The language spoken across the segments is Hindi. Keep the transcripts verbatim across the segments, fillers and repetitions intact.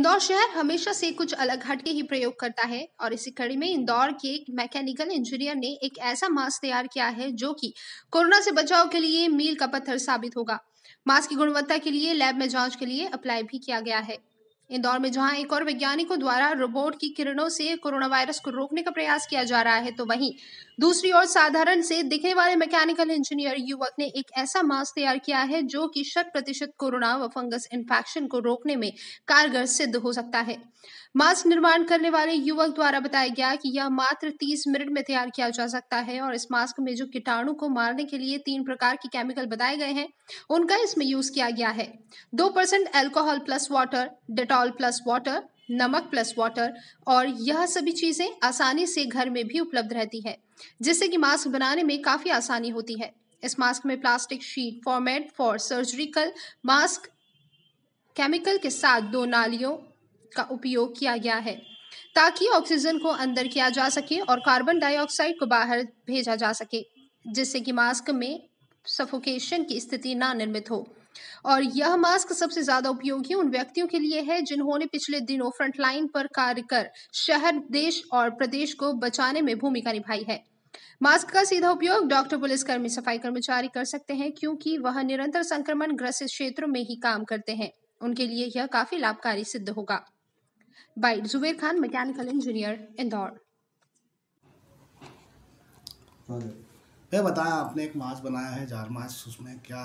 इंदौर शहर हमेशा से कुछ अलग हटके ही प्रयोग करता है और इसी कड़ी में इंदौर के एक मैकेनिकल इंजीनियर ने एक ऐसा मास्क तैयार किया है जो कि कोरोना से बचाव के लिए मील का पत्थर साबित होगा। मास्क की गुणवत्ता के लिए लैब में जांच के लिए अप्लाई भी किया गया है। इंदौर में जहां एक और वैज्ञानिकों द्वारा रोबोट की किरणों से कोरोना वायरस को रोकने का प्रयास किया जा रहा है, तो वहीं दूसरी ओर साधारण से दिखने वाले मैकेनिकल इंजीनियर युवक ने एक ऐसा मास्क तैयार किया है जो कि शत प्रतिशत कोरोना व फंगस इन्फेक्शन को रोकने में कारगर सिद्ध हो सकता है। मास्क निर्माण करने वाले युवक द्वारा बताया गया कि यह मात्र तीस मिनट में तैयार किया जा सकता है और इस मास्क में जो कीटाणु को मारने के लिए तीन प्रकार के केमिकल बताए गए हैं उनका इसमें यूज किया गया है। दो percent alcohol plus water, Dettol plus water, नमक प्लस वाटर और यह सभी चीजें आसानी से घर में भी उपलब्ध रहती है, जिससे कि मास्क बनाने में काफी आसानी होती है। इस मास्क में plastic sheet format for surgical mask chemical के साथ दो नालियों का उपयोग किया गया है ताकि ऑक्सीजन को अंदर किया जा सके और कार्बन डाइऑक्साइड को बाहर भेजा जा सके, जिससे कि मास्क में सफोकेशन की स्थिति ना निर्मित हो। और यह मास्क सबसे ज्यादा उपयोगी उन व्यक्तियों के लिए है जिन्होंने पिछले दिनों फ्रंटलाइन पर कार्य कर शहर, देश और प्रदेश को बचाने में भूमिका निभाई है। मास्क का सीधा उपयोग डॉक्टर, पुलिसकर्मी, सफाई कर्मचारी कर सकते हैं क्योंकि वह निरंतर संक्रमण ग्रसित क्षेत्रों में ही काम करते हैं। उनके लिए यह काफी लाभकारी सिद्ध होगा। By Zuber Khan, mechanical engineer, Indore. भैया बताया, आपने एक मास्क बनाया है जार मास्क, उसमें क्या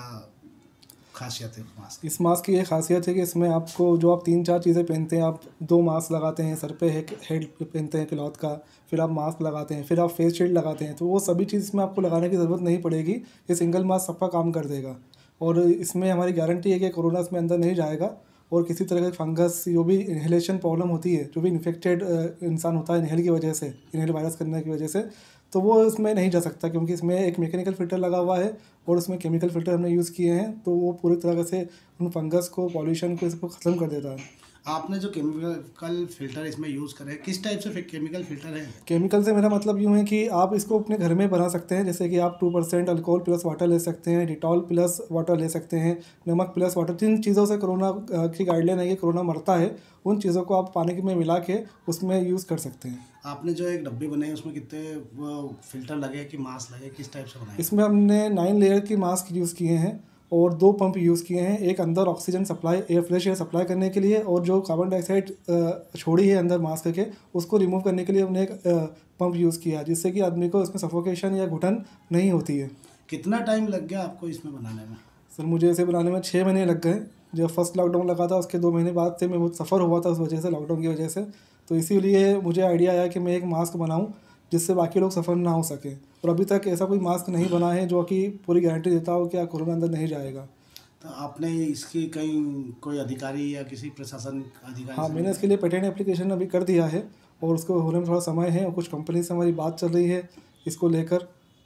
खासियत है मास्क? इस मास्क की ये खासियत है कि इसमें आपको जो आप तीन चार चीज़ें पहनते हैं, आप दो मास्क लगाते हैं, सर पे हेड पहनते हैं क्लॉथ का, फिर आप मास्क लगाते हैं, फिर आप फेस शील्ड लगाते हैं, तो वो सभी चीज़ इसमें आपको लगाने की ज़रूरत नहीं पड़ेगी। ये सिंगल मास्क सबका काम कर देगा और इसमें हमारी गारंटी है कि कोरोना इसमें अंदर नहीं जाएगा और किसी तरह का फंगस, जो भी इन्हेलेशन प्रॉब्लम होती है, जो भी इन्फेक्टेड इंसान होता है इन्हेल की वजह से, इन्हेल वायरस करने की वजह से, तो वो इसमें नहीं जा सकता क्योंकि इसमें एक मैकेनिकल फ़िल्टर लगा हुआ है और उसमें केमिकल फ़िल्टर हमने यूज़ किए हैं, तो वो पूरी तरह से उन फंगस को, पॉल्यूशन को, इसको ख़त्म कर देता है। आपने जो केमिकल फ़िल्टर इसमें यूज़ करे, किस टाइप से केमिकल फ़िल्टर है? केमिकल से मेरा मतलब यूँ है कि आप इसको अपने घर में बना सकते हैं, जैसे कि आप two percent alcohol plus water ले सकते हैं, डिटॉल प्लस वाटर ले सकते हैं, नमक प्लस वाटर। जिन चीज़ों से कोरोना की गाइडलाइन है कि कोरोना मरता है, उन चीज़ों को आप पानी में मिला के उसमें यूज़ कर सकते हैं। आपने जो एक डब्बी बनाई उसमें कितने वो फ़िल्टर लगे कि मास्क लगे, किस टाइप से बनाए? इसमें हमने नाइन लेयर की मास्क यूज़ किए हैं और दो पंप यूज़ किए हैं। एक अंदर oxygen supply, air fresh air supply करने के लिए, और जो कार्बन डाइऑक्साइड छोड़ी है अंदर मास्क के, उसको रिमूव करने के लिए हमने एक पंप यूज़ किया, जिससे कि आदमी को इसमें सफोकेशन या घुटन नहीं होती है। कितना टाइम लग गया आपको इसमें बनाने में? सर मुझे इसे बनाने में छः महीने लग गए। जब फर्स्ट लॉकडाउन लगा था उसके दो महीने बाद से मैं बहुत सफ़र हुआ था उस वजह से, लॉकडाउन की वजह से, तो इसीलिए मुझे आइडिया आया कि मैं एक मास्क बनाऊँ जिससे बाकी लोग सफ़र ना हो सके। और अभी तक ऐसा कोई मास्क नहीं बना है जो कि पूरी गारंटी देता हो कि कोरोना अंदर नहीं जाएगा। तो आपने इसकी कहीं कोई अधिकारी या किसी प्रशासन अधिकारी? हाँ, मैंने इसके लिए पेटेंट एप्लीकेशन अभी कर दिया है और उसको होने में थोड़ा समय है और कुछ कंपनी से हमारी बात चल रही है इसको लेकर।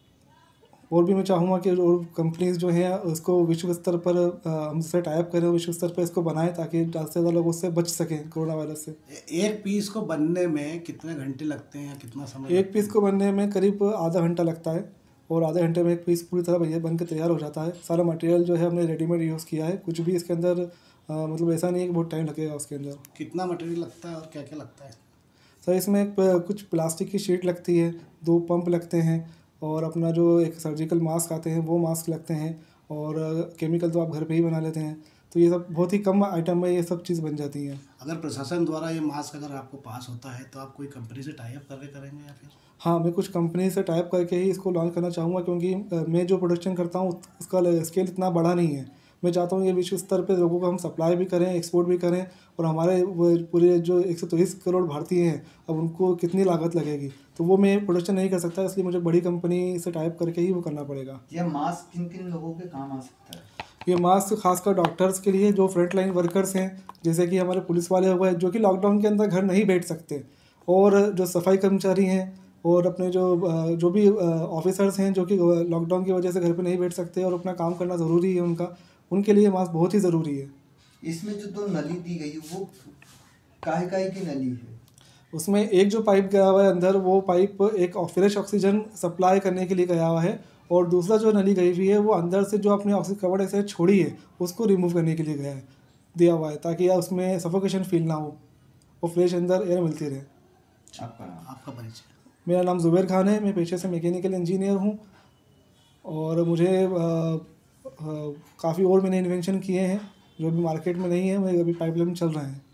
और भी मैं चाहूँगा कि और कंपनीज जो हैं उसको विश्व स्तर पर हमसे टाइप करें, विश्व स्तर पर इसको बनाएं ताकि ज़्यादा से ज़्यादा लोग उससे बच सकें, कोरोना वायरस से। एक पीस को बनने में कितने घंटे लगते हैं या कितना समय? एक पीस को बनने में करीब आधा घंटा लगता है और आधे घंटे में एक पीस पूरी तरह बन बन के तैयार हो जाता है। सारा मटेरियल जो है हमने रेडीमेड यूज़ किया है, कुछ भी इसके अंदर आ, मतलब ऐसा नहीं है कि बहुत टाइम लगेगा उसके अंदर। कितना मटेरियल लगता है और क्या क्या लगता है? सर इसमें एक कुछ प्लास्टिक की शीट लगती है, दो पंप लगते हैं और अपना जो एक सर्जिकल मास्क आते हैं वो मास्क लगते हैं और केमिकल तो आप घर पे ही बना लेते हैं। तो ये सब बहुत ही कम आइटम में ये सब चीज़ बन जाती हैं। अगर प्रशासन द्वारा ये मास्क अगर आपको पास होता है तो आप कोई कंपनी से टाई अप करके करेंगे या फिर? हाँ, मैं कुछ कंपनी से टाइप करके ही इसको लॉन्च करना चाहूँगा क्योंकि मैं जो प्रोडक्शन करता हूँ उसका स्केल इतना बड़ा नहीं है। मैं चाहता हूँ ये विश्व स्तर पे लोगों को हम सप्लाई भी करें, एक्सपोर्ट भी करें, और हमारे वो पूरे जो एक सौ तेईस करोड़ भारतीय हैं, अब उनको कितनी लागत लगेगी, तो वो मैं प्रोडक्शन नहीं कर सकता, इसलिए मुझे बड़ी कंपनी से टाइप करके ही वो करना पड़ेगा। यह मास्क किन किन लोगों के काम आ सकता है? ये मास्क खासकर डॉक्टर्स के लिए, जो फ्रंट लाइन वर्कर्स हैं, जैसे कि हमारे पुलिस वाले हुए जो कि लॉकडाउन के अंदर घर नहीं बैठ सकते, और जो सफाई कर्मचारी हैं, और अपने जो जो भी ऑफिसर्स हैं जो कि लॉकडाउन की वजह से घर पे नहीं बैठ सकते और अपना काम करना ज़रूरी है उनका, उनके लिए मास्क बहुत ही ज़रूरी है। इसमें जो दो नली दी गई वो काहे काहे की नली है? उसमें एक जो पाइप गया हुआ है अंदर, वो पाइप एक फ्रेश ऑक्सीजन सप्लाई करने के लिए गया हुआ है, और दूसरा जो नली गई हुई है वो अंदर से जो अपने ऑक्सीजन कार्बन डाइऑक्साइड छोड़ी है उसको रिमूव करने के लिए गया है। दिया हुआ है ताकि उसमें सफोकेशन फील ना हो और फ्रेश अंदर एयर मिलती रहे। आपका नाम? आपका परिचय? मेरा नाम ज़ुबैर खान है, मैं पेशे से मैकेनिकल इंजीनियर हूँ और मुझे काफ़ी और मैंने इन्वेंशन किए हैं जो अभी मार्केट में नहीं है, मेरे अभी पाइपलाइन चल रहे हैं।